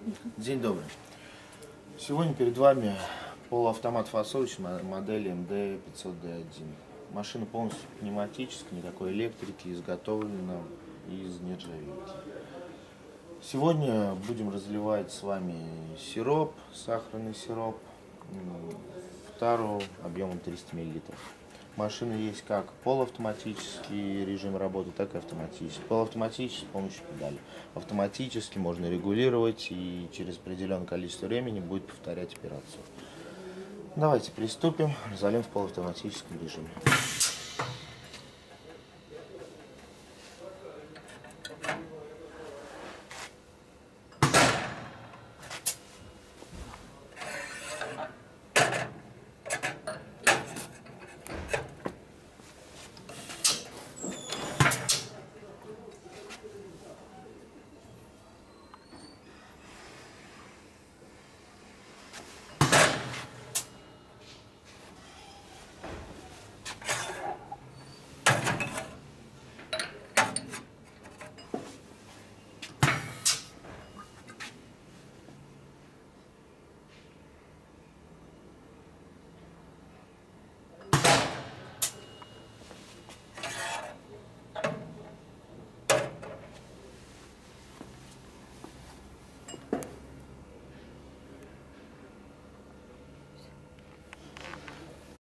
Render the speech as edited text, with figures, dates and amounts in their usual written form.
День добрый. Сегодня перед вами полуавтомат фасовочный модели МД-500D1. Машина полностью пневматическая, никакой электрики, изготовлена из нержавейки. Сегодня будем разливать с вами сироп, сахарный сироп, тару объемом 300 мл. Машина есть как полуавтоматический режим работы, так и автоматический. Полуавтоматический с помощью педали. Автоматически можно регулировать и через определенное количество времени будет повторять операцию. Давайте приступим, залим в полуавтоматическом режиме.